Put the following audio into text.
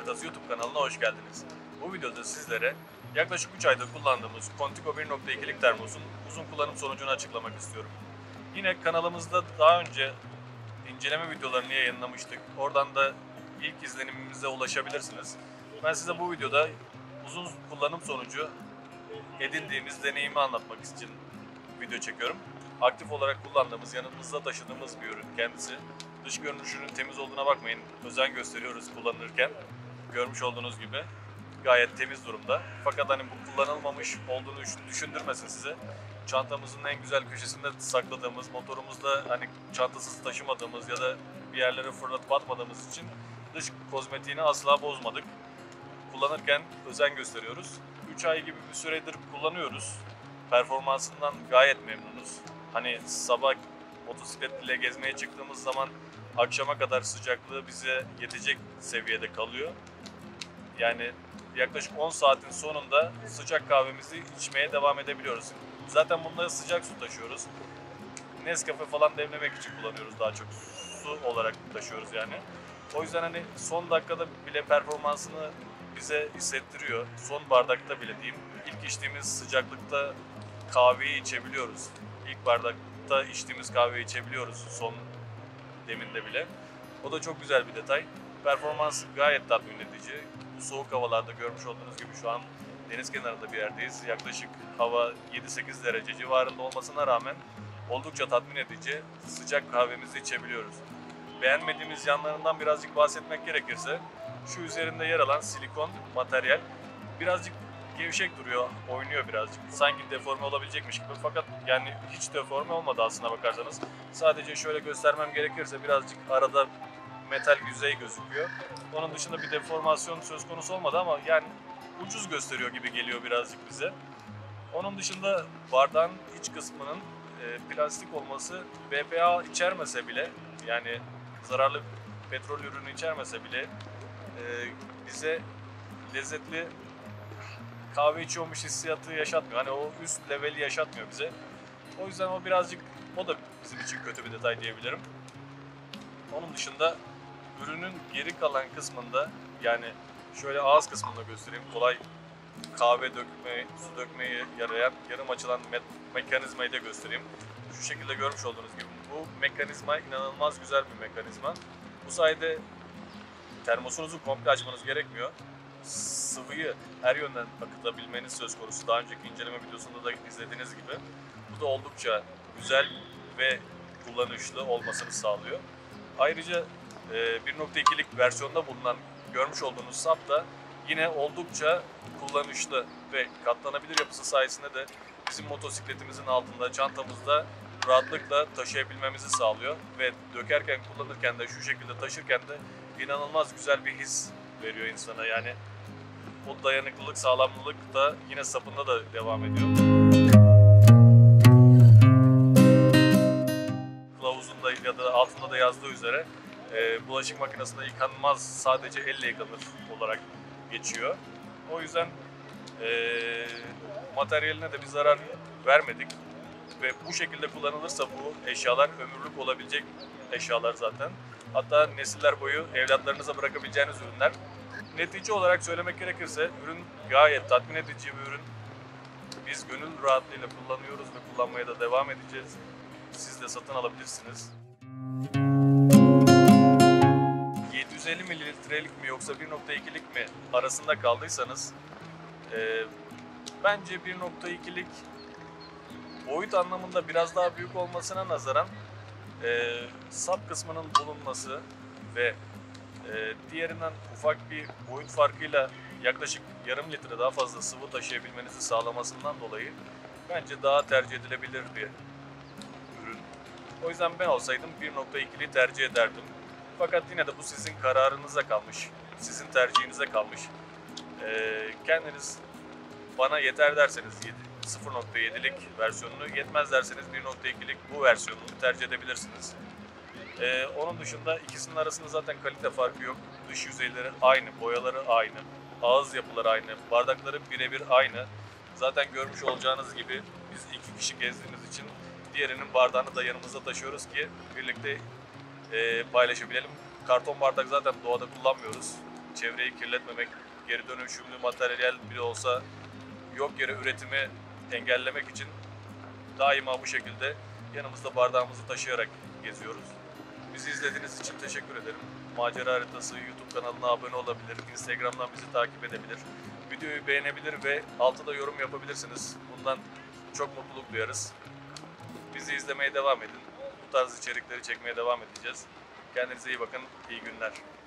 Haritası YouTube kanalına hoş geldiniz. Bu videoda sizlere yaklaşık 3 aydır kullandığımız Contigo 1.2'lik termosun uzun kullanım sonucunu açıklamak istiyorum. Yine kanalımızda daha önce inceleme videolarını yayınlamıştık. Oradan da ilk izlenimimize ulaşabilirsiniz. Ben size bu videoda uzun kullanım sonucu edindiğimiz deneyimi anlatmak için video çekiyorum. Aktif olarak kullandığımız, yanımızda taşıdığımız bir ürün kendisi. Dış görünüşünün temiz olduğuna bakmayın. Özen gösteriyoruz kullanırken. Görmüş olduğunuz gibi gayet temiz durumda. Fakat hani bu kullanılmamış olduğunu düşündürmesin size. Çantamızın en güzel köşesinde sakladığımız, motorumuzda hani çantasız taşımadığımız ya da bir yerlere fırlatıp atmadığımız için dış kozmetiğini asla bozmadık. Kullanırken özen gösteriyoruz. 3 ay gibi bir süredir kullanıyoruz. Performansından gayet memnunuz. Hani sabah motosikletle gezmeye çıktığımız zaman akşama kadar sıcaklığı bize yetecek seviyede kalıyor. Yani yaklaşık 10 saatin sonunda sıcak kahvemizi içmeye devam edebiliyoruz. Zaten bunda sıcak su taşıyoruz. Nescafe falan demlemek için kullanıyoruz, daha çok su olarak taşıyoruz yani. O yüzden hani son dakikada bile performansını bize hissettiriyor. Son bardakta bile diyeyim. İlk içtiğimiz sıcaklıkta kahveyi içebiliyoruz. İlk bardakta içtiğimiz kahveyi içebiliyoruz son deminde bile. O da çok güzel bir detay. Performans gayet tatmin edici. Bu soğuk havalarda görmüş olduğunuz gibi şu an deniz kenarında bir yerdeyiz. Yaklaşık hava 7-8 derece civarında olmasına rağmen oldukça tatmin edici sıcak kahvemizi içebiliyoruz. Beğenmediğimiz yanlarından birazcık bahsetmek gerekirse şu üzerinde yer alan silikon materyal birazcık gevşek duruyor, oynuyor birazcık. Sanki deforme olabilecekmiş gibi, fakat yani hiç deforme olmadı aslına bakarsanız. Sadece şöyle göstermem gerekirse birazcık arada metal yüzey gözüküyor. Onun dışında bir deformasyon söz konusu olmadı ama yani ucuz gösteriyor gibi geliyor birazcık bize. Onun dışında bardağın iç kısmının plastik olması BPA içermese bile, yani zararlı petrol ürünü içermese bile bize lezzetli kahve içiyormuş hissiyatı yaşatmıyor. Hani o üst leveli yaşatmıyor bize. O yüzden o da bizim için kötü bir detay diyebilirim. Onun dışında ürünün geri kalan kısmında, yani şöyle ağız kısmında göstereyim. Kolay kahve dökme, su dökmeye yarayan yarım açılan mekanizmayı da göstereyim. Şu şekilde görmüş olduğunuz gibi bu mekanizma inanılmaz güzel bir mekanizma. Bu sayede termosunuzu komple açmanız gerekmiyor. Sıvıyı her yönden akıtabilmeniz söz konusu. Daha önceki inceleme videosunda da izlediğiniz gibi. Bu da oldukça güzel ve kullanışlı olmasını sağlıyor. Ayrıca 1.2'lik versiyonda bulunan görmüş olduğunuz sap da yine oldukça kullanışlı ve katlanabilir yapısı sayesinde de bizim motosikletimizin altında, çantamızda rahatlıkla taşıyabilmemizi sağlıyor ve dökerken, kullanırken de, şu şekilde taşırken de inanılmaz güzel bir his veriyor insana. Yani o dayanıklılık, sağlamlılık da yine sapında da devam ediyor. Kılavuzunda ya da altında da yazdığı üzere bulaşık makinesinde yıkanmaz, sadece elle yıkanır olarak geçiyor. O yüzden materyaline de bir zarar vermedik ve bu şekilde kullanılırsa bu eşyalar ömürlük olabilecek eşyalar zaten. Hatta nesiller boyu evlatlarınıza bırakabileceğiniz ürünler. Netice olarak söylemek gerekirse ürün gayet tatmin edici bir ürün. Biz gönül rahatlığıyla kullanıyoruz ve kullanmaya da devam edeceğiz. Siz de satın alabilirsiniz. 750 mililitrelik mi yoksa 1.2'lik mi arasında kaldıysanız bence 1.2'lik boyut anlamında biraz daha büyük olmasına nazaran sap kısmının bulunması ve diğerinden ufak bir boyut farkıyla yaklaşık yarım litre daha fazla sıvı taşıyabilmenizi sağlamasından dolayı bence daha tercih edilebilir bir ürün. O yüzden ben olsaydım 1.2'li tercih ederdim. Fakat yine de bu sizin kararınıza kalmış, sizin tercihinize kalmış. Kendiniz bana yeter derseniz 0.7'lik versiyonunu, yetmez derseniz 1.2'lik bu versiyonunu tercih edebilirsiniz. Onun dışında ikisinin arasında zaten kalite farkı yok. Dış yüzeyleri aynı, boyaları aynı, ağız yapıları aynı, bardakları birebir aynı. Zaten görmüş olacağınız gibi biz 2 kişi gezdiğimiz için diğerinin bardağını da yanımızda taşıyoruz ki birlikte paylaşabilelim. Karton bardak zaten doğada kullanmıyoruz. çevreyi kirletmemek, geri dönüşümlü materyal bile olsa yok yere üretimi engellemek için daima bu şekilde yanımızda bardağımızı taşıyarak geziyoruz. Bizi izlediğiniz için teşekkür ederim. Macera Haritası YouTube kanalına abone olabilir, Instagram'dan bizi takip edebilir, videoyu beğenebilir ve altına yorum yapabilirsiniz. Bundan çok mutluluk duyarız. Bizi izlemeye devam edin. Bu tarz içerikleri çekmeye devam edeceğiz. Kendinize iyi bakın, iyi günler.